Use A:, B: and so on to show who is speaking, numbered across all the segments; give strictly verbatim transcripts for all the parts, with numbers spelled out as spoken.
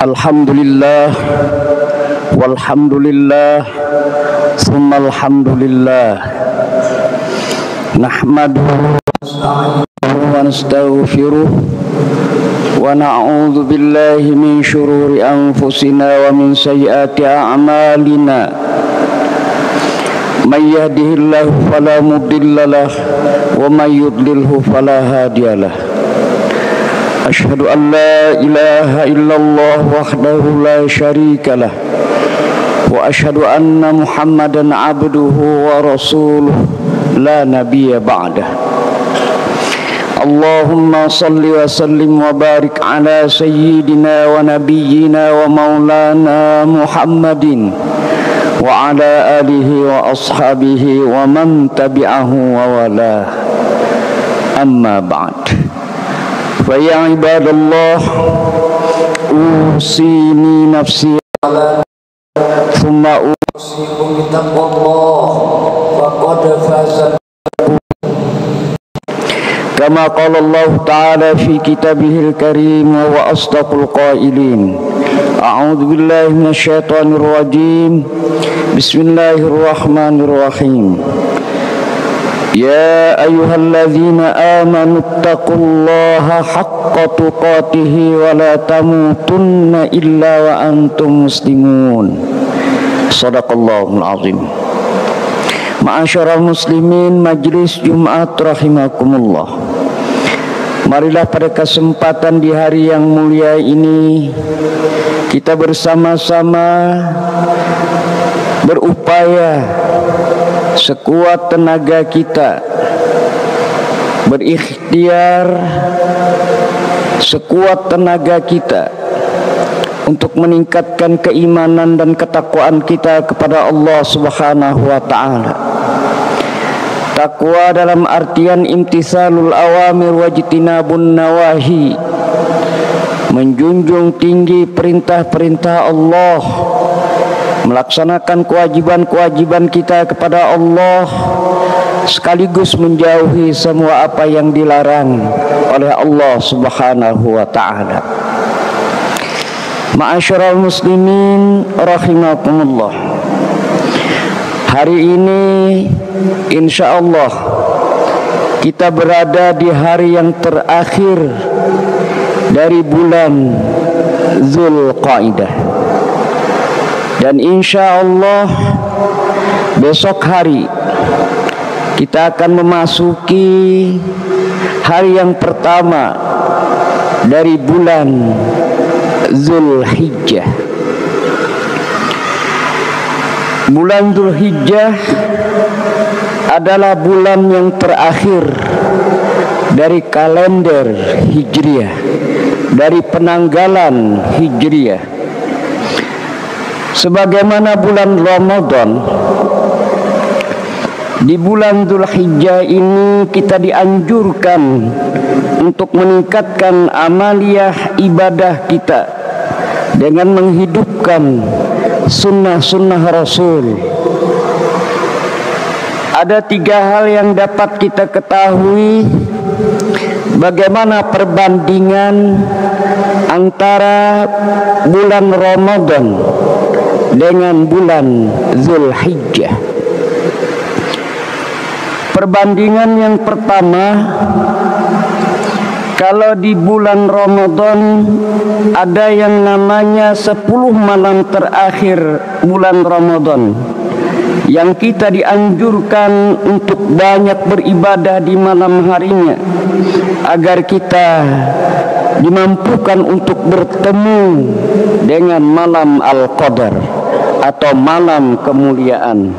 A: Alhamdulillah walhamdulillah summa alhamdulillah nahmaduhu wa nastaghfiruh wa na'udzu billahi min syururi anfusina wa min sayyiati a'malina may yahdihillahu fala mudhillalah wa may yudlilhu fala hadiyalah. Asyhadu an la ilaha illallah wahdahu la syarika lah wa asyhadu anna Muhammadan abduhu wa rasuluh la nabiyya ba'dah. Allahumma salli wa sallim wa barik ala sayyidina wa nabiyyina wa maulana Muhammadin wa ala alihi wa ashabihi wa man tabi'ahu wa wala. Amma ba'd. Fa ya ibadallah usini nafsi thumma usikum bittaqwallah faqad faza. Kama qala Allah ta'ala fi kitabihil karim wa huwa asdaqul qailin. A'udzu billahi minasyaitonir rajim. Bismillahirrahmanirrahim. Ya ayyuhalladzina amanu taqullaha haqqa tuqatih wa la tamutunna illa wa antum muslimun. Shadaqallahul azim. Ma'asyiral muslimin, majelis Jumat rahimakumullah. Marilah pada kesempatan di hari yang mulia ini kita bersama-sama berupaya sekuat tenaga kita, berikhtiar sekuat tenaga kita untuk meningkatkan keimanan dan ketakwaan kita kepada Allah Subhanahu wa taala. Takwa dalam artian imtisalul awamir wajtinabun nawahi, menjunjung tinggi perintah-perintah Allah, melaksanakan kewajiban-kewajiban kita kepada Allah, sekaligus menjauhi semua apa yang dilarang oleh Allah Subhanahu wa taala. Ma'asyiral muslimin rahimakumullah. Hari ini insyaallah kita berada di hari yang terakhir dari bulan Zulqa'dah. Dan insya Allah besok hari kita akan memasuki hari yang pertama dari bulan Zulhijjah. Bulan Zulhijjah adalah bulan yang terakhir dari kalender Hijriah, dari penanggalan Hijriah. Sebagaimana bulan Ramadan, di bulan Dzulhijjah ini kita dianjurkan untuk meningkatkan amaliyah ibadah kita dengan menghidupkan sunnah-sunnah Rasul. Ada tiga hal yang dapat kita ketahui bagaimana perbandingan antara bulan Ramadan dengan bulan Zulhijjah. Perbandingan yang pertama, kalau di bulan Ramadan ada yang namanya sepuluh malam terakhir bulan Ramadan, yang kita dianjurkan untuk banyak beribadah di malam harinya agar kita dimampukan untuk bertemu dengan malam Al-Qadar atau malam kemuliaan.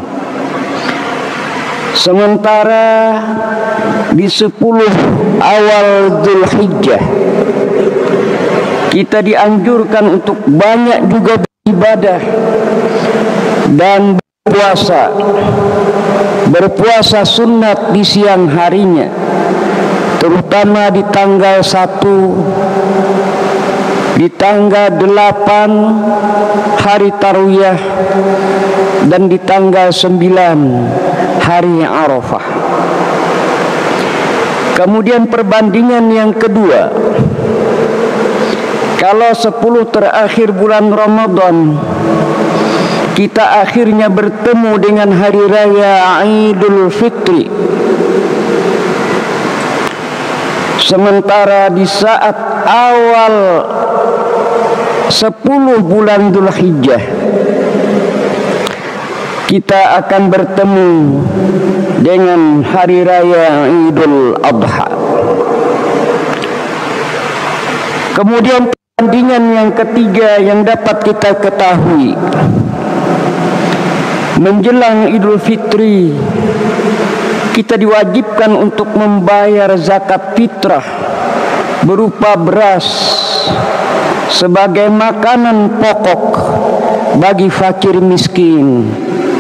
A: Sementara di sepuluh awal Dzulhijjah kita dianjurkan untuk banyak juga beribadah dan berpuasa. Berpuasa sunat di siang harinya, terutama di tanggal satu, di tanggal delapan hari Tarwiyah, dan di tanggal sembilan hari Arafah. Kemudian perbandingan yang kedua, kalau sepuluh terakhir bulan Ramadan kita akhirnya bertemu dengan hari raya Idul Fitri, sementara di saat awal sepuluh bulan Dzulhijjah kita akan bertemu dengan hari raya Idul Adha. Kemudian perbandingan yang ketiga yang dapat kita ketahui, menjelang Idul Fitri kita diwajibkan untuk membayar zakat fitrah berupa beras sebagai makanan pokok bagi fakir miskin.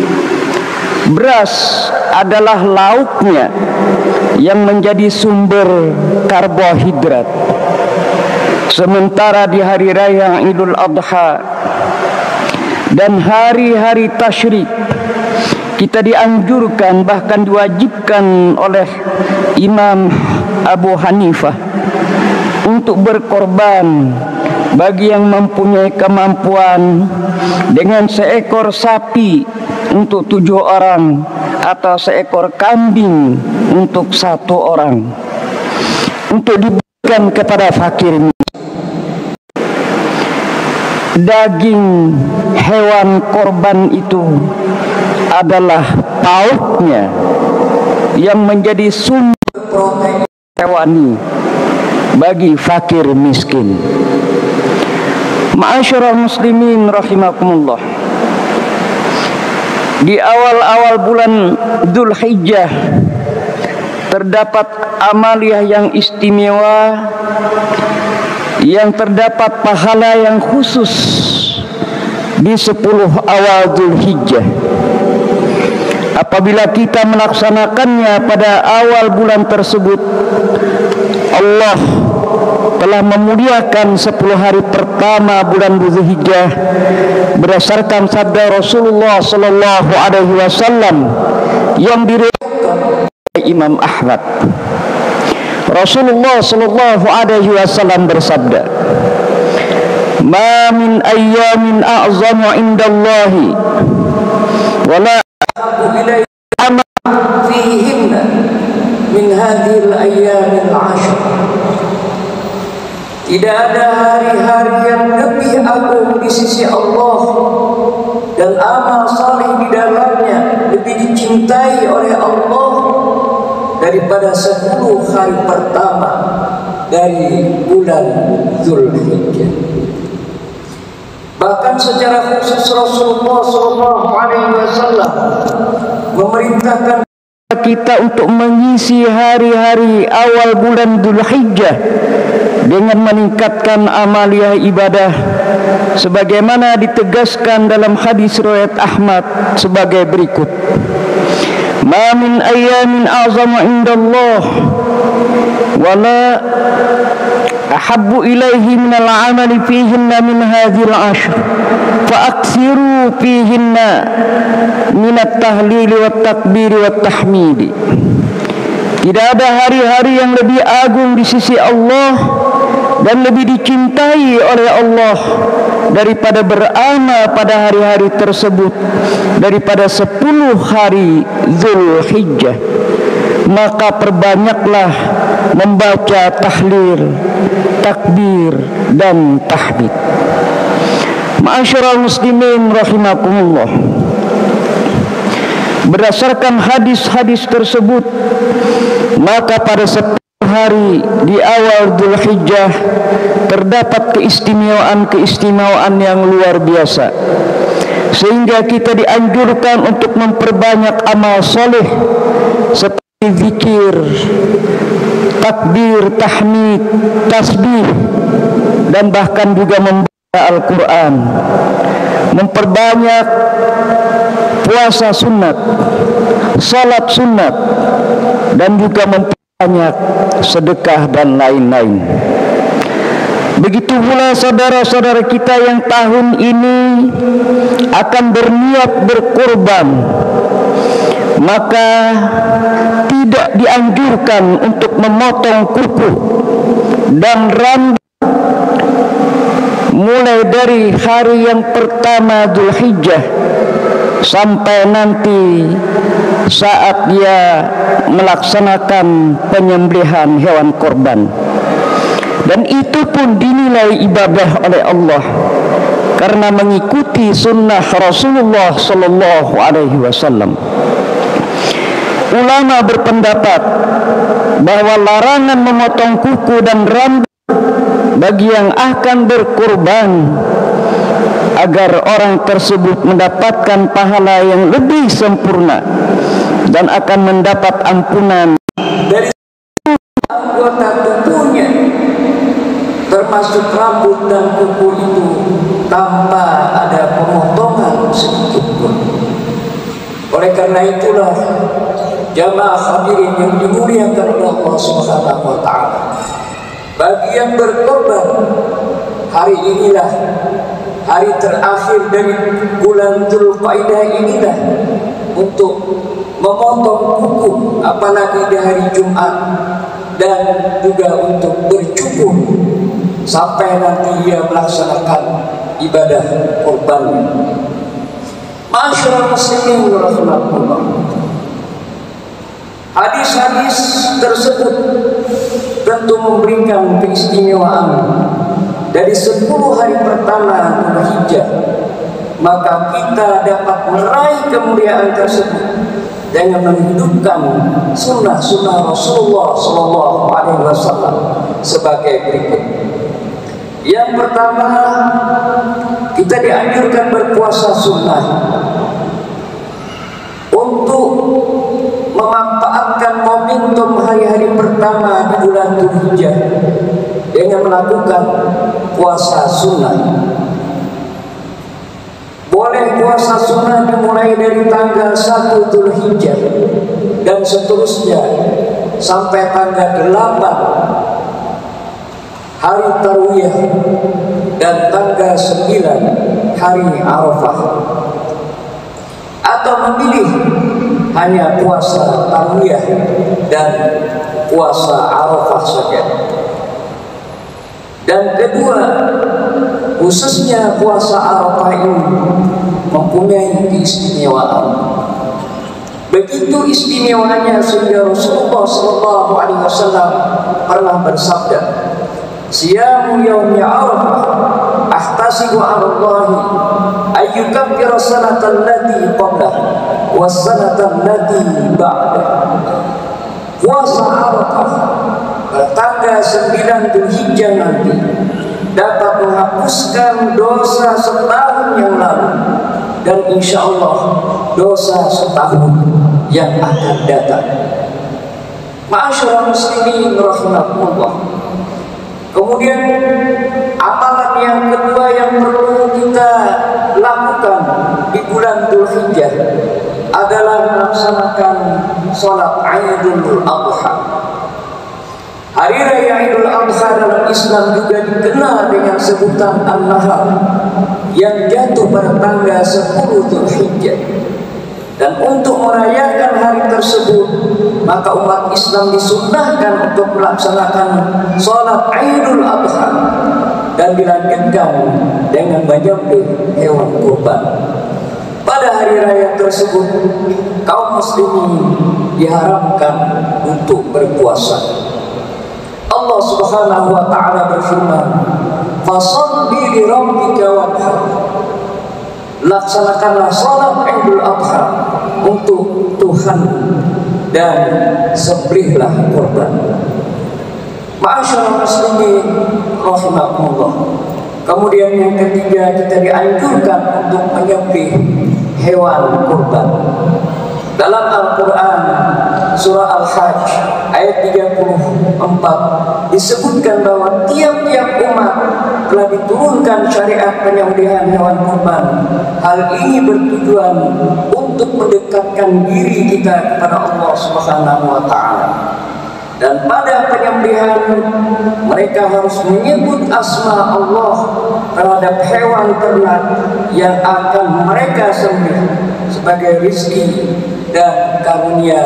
A: Beras adalah lauknya yang menjadi sumber karbohidrat. Sementara di hari raya Idul Adha dan hari-hari tasyrik kita dianjurkan, bahkan diwajibkan oleh Imam Abu Hanifah untuk berkorban bagi yang mempunyai kemampuan dengan seekor sapi untuk tujuh orang atau seekor kambing untuk satu orang untuk diberikan kepada fakir. Daging hewan korban itu adalah pautnya yang menjadi sumber protein hewani bagi fakir miskin. Ma'asyiral muslimin rahimakumullah, di awal-awal bulan Dzulhijjah terdapat amaliyah yang istimewa, yang terdapat pahala yang khusus di sepuluh awal Dzulhijjah. Apabila kita melaksanakannya pada awal bulan tersebut, Allah telah memuliakan sepuluh hari pertama bulan Dzulhijjah berdasarkan sabda Rasulullah sallallahu alaihi wasallam yang diriwayatkan oleh Imam Ahmad. Rasulullah sallallahu alaihi wasallam bersabda, "Ma min ayyamin a'zamu indallahi wa la ahabbu ilayhi amal fihinna min hadhil ayyamil ashr." Tidak ada hari-hari yang lebih agung di sisi Allah dan amal saleh di dalamnya lebih dicintai oleh Allah daripada sepuluh hari pertama dari bulan Dzulhijjah. Bahkan secara khusus Rasulullah sallallahu alaihi wasallam memerintahkan kita untuk mengisi hari-hari awal bulan Dzulhijjah dengan meningkatkan amaliyah ibadah sebagaimana ditegaskan dalam hadis riwayat Ahmad sebagai berikut: "Ma min ayyamin a'zamu indallah wa la ahabbu ilaihi minal 'amali fihinna min hadhil 'ashr fa aksiru fihinna minat tahlili wat takbiri wat tahmidi." Tidak ada hari-hari yang lebih agung di sisi Allah dan lebih dicintai oleh Allah daripada beramal pada hari-hari tersebut, daripada sepuluh hari Dzulhijjah. Maka perbanyaklah membaca tahlil, takbir dan tahmid. Ma'asyiral muslimin rahimakumullah, berdasarkan hadis-hadis tersebut, maka pada sepuluh hari di awal Dzulhijjah terdapat keistimewaan-keistimewaan yang luar biasa, sehingga kita dianjurkan untuk memperbanyak amal soleh seperti zikir, takbir, tahmid, tasbih, dan bahkan juga membaca Al-Quran, memperbanyak puasa sunat, salat sunat, dan juga memperbanyak sedekah dan lain-lain. Begitu pula saudara-saudara kita yang tahun ini akan berniat berkorban, maka tidak dianjurkan untuk memotong kuku dan rambut mulai dari hari yang pertama Dzulhijjah sampai nanti saat dia melaksanakan penyembelihan hewan korban. Dan itu pun dinilai ibadah oleh Allah karena mengikuti sunnah Rasulullah Sallallahu Alaihi Wasallam. Ulama berpendapat bahwa larangan memotong kuku dan rambut bagi yang akan berkurban agar orang tersebut mendapatkan pahala yang lebih sempurna dan akan mendapat ampunan dari anggota tubuhnya, termasuk rambut dan kuku itu, tanpa ada pemotongan sedikit pun. Oleh karena itulah jamaah hadirin yang dimuliakan oleh Allah Subhanahu wa taala, bagi yang berkorban, hari inilah hari terakhir dari bulan Dzulqa'dah inilah untuk memotong kuku, apalagi di hari Jumat, dan juga untuk bercukur sampai nanti ia melaksanakan ibadah kurbannya. Masyaallah muslimin rahimakumullah. Hadis-hadis tersebut tentu memberikan keistimewaan dari sepuluh hari pertama Dzulhijjah, maka kita dapat meraih kemuliaan tersebut dengan menghidupkan sunnah-sunnah Rasulullah Sallallahu Alaihi Wasallam sebagai berikut. Yang pertama, kita dianjurkan berpuasa sunnah untuk memanfaatkan momentum hari-hari pertama di bulan Dzulhijjah dengan melakukan puasa sunnah. Boleh puasa sunnah dimulai dari tanggal satu Dzulhijjah dan seterusnya sampai tanggal delapan hari Tarwiyah dan tanggal sembilan hari Arafah, atau memilih hanya puasa Tarwiyah dan puasa Arafah saja. Dan kedua, khususnya puasa Arafah ini mempunyai keistimewaan. Begitu istimewanya sehingga Rasulullah Sallallahu Alaihi Wasallam pernah bersabda, "Siyamu yaumi Arafah ahtasibu 'ala Allah ayyukaffira sanata allati qablah was sanata allati ba'dah." Puasa Arafah pada tanggal sembilan Dzulhijjah nanti dapat menghapuskan dosa setahun yang lalu dan insya Allah dosa setahun yang akan datang. Ma'asyiral muslimin rahimakumullah. Kemudian amalan yang kedua yang perlu kita lakukan di bulan Dzulhijjah adalah melaksanakan sholat Idul Adha. Hari Raya Idul Adha dalam Islam juga dikenal dengan sebutan An-Nahar, yang jatuh pada tanggal sepuluh Dzulhijjah. Dan untuk merayakan hari tersebut, maka umat Islam disunnahkan untuk melaksanakan sholat Idul Adha dan dilanjutkan dengan menyembelih hewan kurban. Pada hari raya tersebut, kaum muslimin diharamkan untuk berpuasa. Allah Subhanahu wa taala berfirman, "Fasholli li rabbika wanhar." Laksanakanlah salat Idul Adha untuk Tuhan dan sembelihlah kurban. Ma'asyiral muslimin rahimakumullah. Kemudian yang ketiga, kita dianjurkan untuk menyembelih hewan kurban. Dalam Al-Quran surah Al-Hajj ayat tiga puluh empat disebutkan bahwa tiap-tiap umat telah diturunkan syariat penyembelihan hewan kurban. Hal ini bertujuan untuk mendekatkan diri kita kepada Allah Subhanahu wa taala. Dan pada penyembelihan mereka harus menyebut asma Allah terhadap hewan ternak yang akan mereka sembelih sebagai rizki dan karunia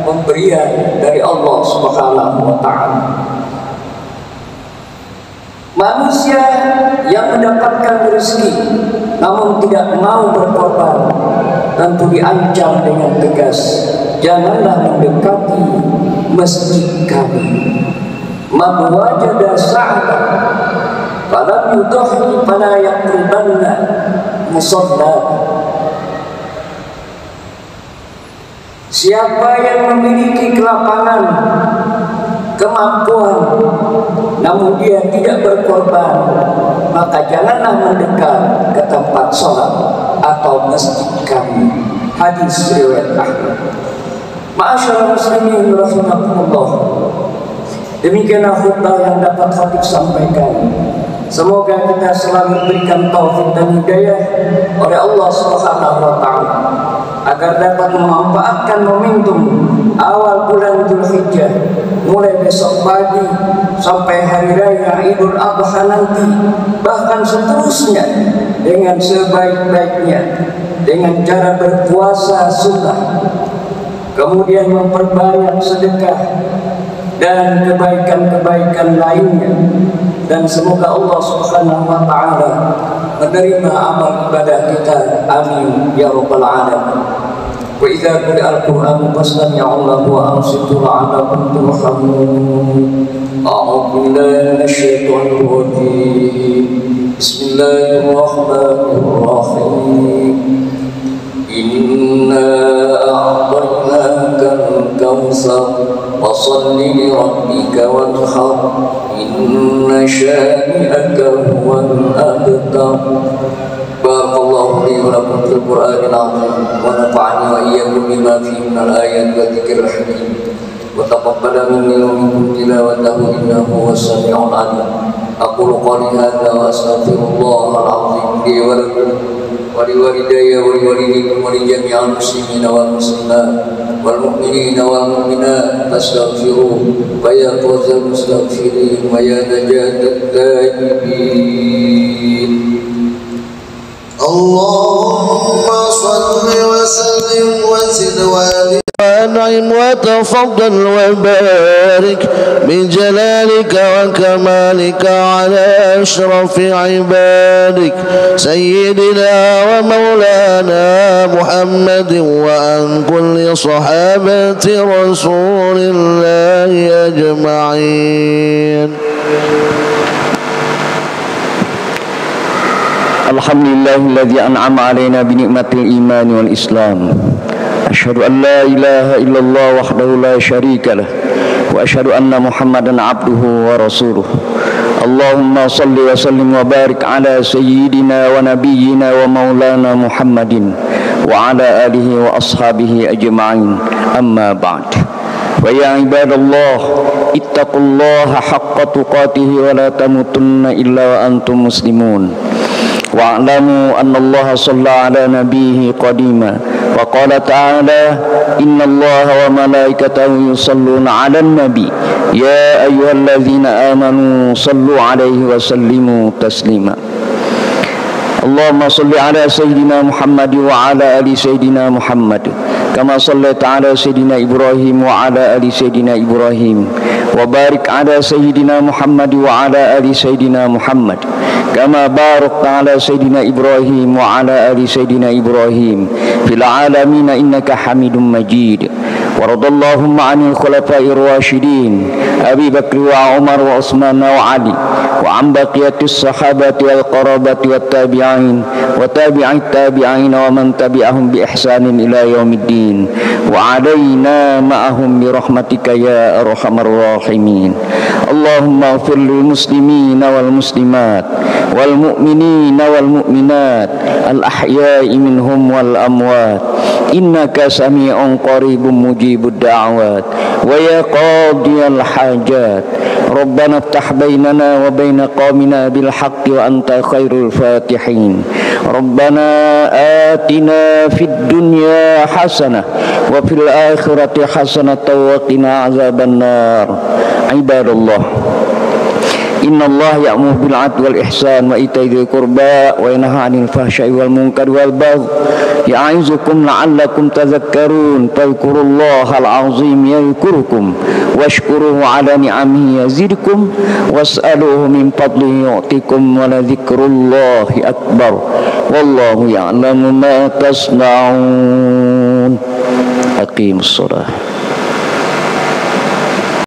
A: pemberian dari Allah Subhanahu wa taala. Manusia yang mendapatkan rezeki namun tidak mau berkorban tentu diancam dengan tegas, janganlah mendekati masjid kami. Man wajada sa'atan falam yudhi fala yaqribanna musalla. Siapa yang memiliki kelapangan, kemampuan, namun dia tidak berkorban, maka janganlah mendekat ke tempat sholat atau masjid kami. Hadis riwayat Ahmad. Ma'asyiral muslimin rahimakumullah. Demikianlah khutbah yang dapat khatib sampaikan. Semoga kita selalu diberikan taufik dan hidayah oleh Allah Subhanahu wa taala agar dapat memanfaatkan momentum awal bulan Dzulhijjah mulai besok pagi sampai hari raya Idul Adha nanti, bahkan seterusnya dengan sebaik-baiknya, dengan cara berpuasa sunnah, kemudian memperbanyak sedekah dan kebaikan-kebaikan lainnya, dan semoga Allah Subhanahu wa taala menerima amal ibadah kita. Amin ya rabbal alamin. Wa idza quri'al Qur'an fastami'u lahu wa ansitu la'allakum turhamun. A'udzu billahi minasy syaithanir rajim. Bismillahirrahmanirrahim. Inna a'tainakal kautsar fasholli li rabbika wanhar inna syani'aka huwal abtar. Barakallahu li wa lakum fil Qur'anil 'azim wa nafa'ani wa iyyakum bima fihi minal ayati wa dzikril hakim wa taqabbala minni wa minkum tilawatahu innahu was-sami'ul 'alim. Aqulu qawli hadza wa astaghfirullahal 'azim li wa lakum wa li walidayya wa li walidikum wa li jami'il muslimina wal muslimat wal mu'minina wal mu'minat fastaghfiruhu fa ya fawzal mustaghfirin wa ya najatat taibin. Allahumma salli wa sallim wa zid wa وأنعم وتفضل وبارك بجلالك وكمالك على أشرف عبادك سيدنا ومولانا محمد وعن كل صحابة رسول الله أجمعين. Alhamdulillahilladzi an'ama alaina bi ni'matil iman wal islam. Asyhadu an la ilaha illallah wahdahu la syarika lah wa asyhadu anna Muhammadan abduhu wa rasuluh. Allahumma salli wa sallim wa barik ala sayyidina wa nabiyyina wa maulana Muhammadin wa ala alihi wa ashabihi ajma'in. Amma ba'd. Wa ya ibadallah ittaqullaha haqqa tuqatih wa la tamutunna illa wa antum muslimun. Wa'lamu anna Allah shalla ala nabiyhi qadima wa qala ta'ala inna Allah wa malaikatahu yusalluna 'alan nabi ya ayyuhalladzina amanu sallu 'alaihi wa sallimu taslima. Allahumma salli ala sayyidina Muhammad wa ala ali sayyidina Muhammad kama sallaita ala sayyidina Ibrahim wa ala ali sayyidina Ibrahim wa barik ala sayyidina Muhammad wa ala ali sayyidina Muhammad kama barakta ala sayyidina Ibrahim wa ala ali sayyidina Ibrahim fil alamin innaka Hamidum Majid. Wa radallahu anil khulafa'ir rasyidin Abi Bakr wa Umar wa Utsman wa Ali wa an baqiyatis sahabati wal qarabati wat tabi'in wa tabi'it tabi'in wa man tabi'ahum bi ihsanin ila yaumiddin wa alaina ma'ahum bi rahmatika ya arhamar rahimin. Allahumma ighfir lil muslimina wal muslimat wal mu'minina wal mu'minat al ahya'i minhum wal amwat innaka sami'un qaribun mujibud da'awat wa ya qadiyal hajat. Rabbana iftah bainana wa baina qaumina bil haqqi wa anta khairul fatihin. Rabbana atina fid dunya hasanah wa fil akhirati hasanah wa qina azabannar. Ibadallah, Innallaha ya'muru bil 'adli wal ihsan wa ita'i dzil qurba wa yanha 'anil fahsya'i wal munkari wal baghi ya'izukum la'allakum tadhakkarun. Fadhkurullahal 'azim yadhkurukum washkuruhu 'ala ni'amihi yazidkum was'aluhu min fadlihi yu'tikum wa la dzikrullahi akbar wallahu ya'lamu ma tasna'un. Aqimus shalah.